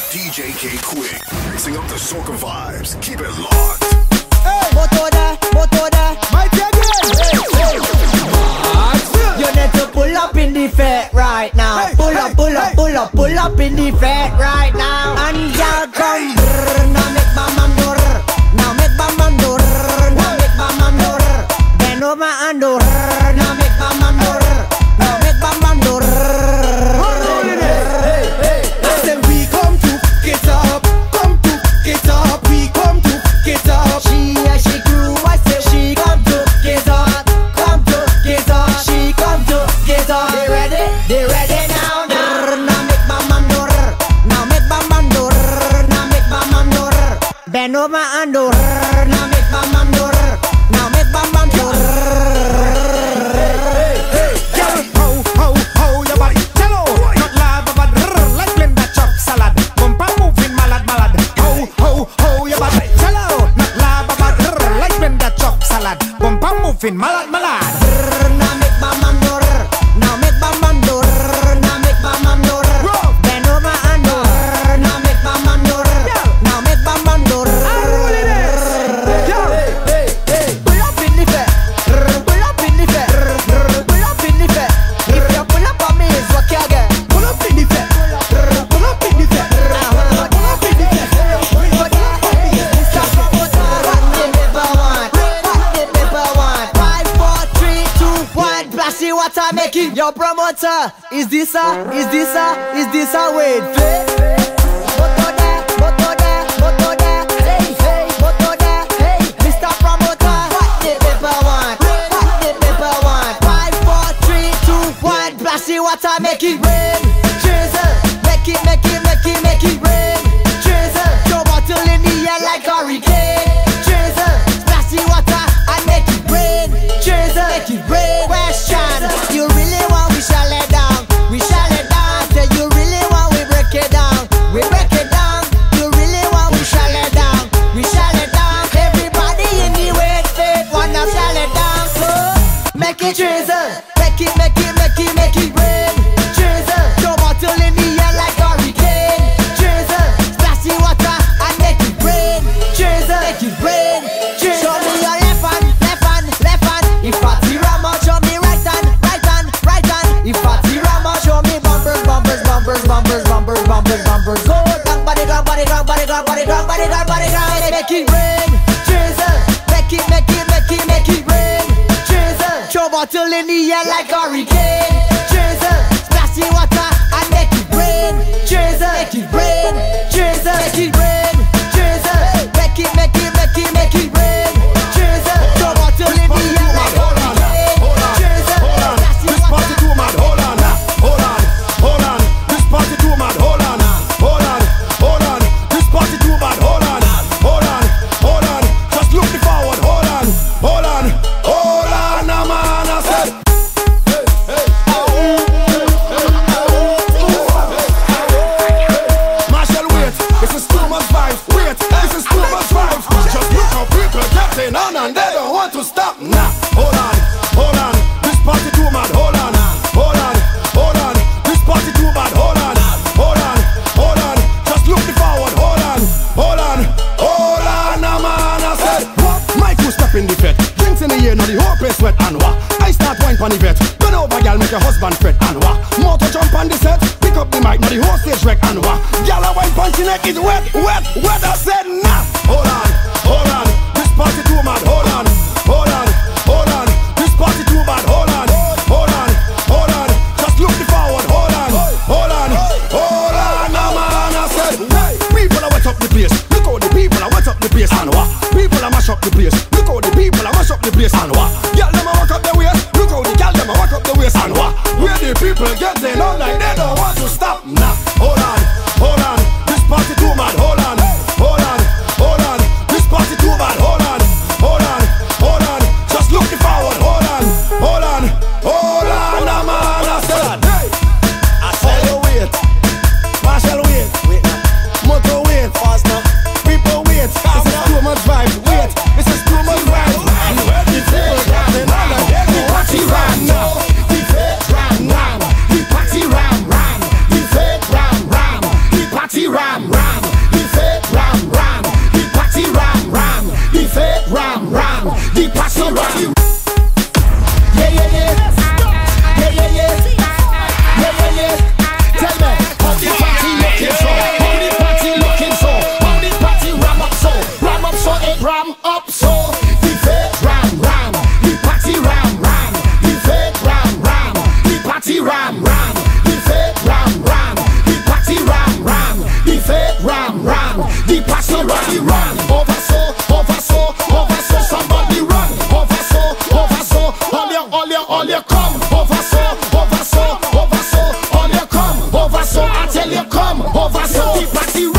DJ K Quick, mixing up the soca vibes. Keep it locked. Hey, motoda, mighty again. Hey. You need to pull up in the fat right now. Hey, pull up in the fat right now. And y'all come brrr, now make bam door. Now make bam door. Now make bam door. Bend over and door. Now make bam door. Now make bam door. Bend over and door. Now make bam door. Now make bam door. How your body? Cello, not loud but like blend that chop salad. Bumper moving malad. How your body? Cello, not loud but like blend that chop salad. Bumper moving malad. Now make bam door. Now make bam door. Now make bam door. Bend over and door. Now make bam door. Now make bam door. Your promoter, is this a wait? Motoda, hey, motoda, hey, Mr. Promoter, what the paper want? 5, 4, 3, 2, 1, Blasty water, make it rain. Chaser, make it rain. Chaser, throw bottle in the air like hurricane. Chaser, Blasty water, and make it rain. Chaser, make it rain. Question, you really want we shall let down. We shall let down. Say you really want we break it down. We break it down. You really want we shall let down. We shall let down. Everybody in the way fit wanna shall let down. So make it Chaser. Make it rain. Chaser, throw bottle in the air like hurricane. Chaser, splashy water and make it rain. Chaser, make it rain. Show me your left hand. If party rama, show me right hand. If party rama, show me bumpers. Go down, body down. Make it rain. Chaser, make it rain. Chaser, throw bottle in the air like hurricane. Chaser, splashy water and make it rain. Chaser, make it rain. Chaser, make it rain. Chaser, make it rain. Chaser, throw bottle in the air like hurricane. Chaser, This party too mad. Hold on. This party too mad. Hold on. This party too mad. Hold on. Just looking forward. Hold on, man. I said. Marshall, wait. This is too much vibes. Just look how people getting on and they don't want to stop now. Hold on. This party too mad. Hold on. This party too mad. Hold on. Just looking forward. Hold on, man. I said, what? Mike will step in the vet. Drinks in the air, now the whole place wet and what? I start wine pon the vet. Bend over, girl, make your husband fret and what? Motor jump on the set. Pick up the mic, now the whole stage wreck and what? Girl, a wine pon the neck is wet. I said, nah. Hold on. This party too mad. Hold on. This party too mad. Hold on. Just looking forward. Hold on, man. I said, hey, people are wet up the place. Look how the people are wet up the place and what? People are mash up the place. Look how the people are mash up the place and what? Girl, them a walk up the waist. Look how the girl them a walk up the waist and what? Where the people getting on like they don't want to stop now. Hold on. This party too mad. Hold on. This party too mad. Hold on. Just looking forward. Hold on, man. I said, hey. I said, wait. Marshall, wait. Motor, wait. Fast now. People, wait. This is too much vibe. Wait. This is too much vibe. The people getting on like they don't want to stop now. The party ram. The party ram. The fake say ram, ram. The party run. Over so, somebody run. Over so, all you come. Over so, all you come. Over so, I tell you come. Over so, the party run.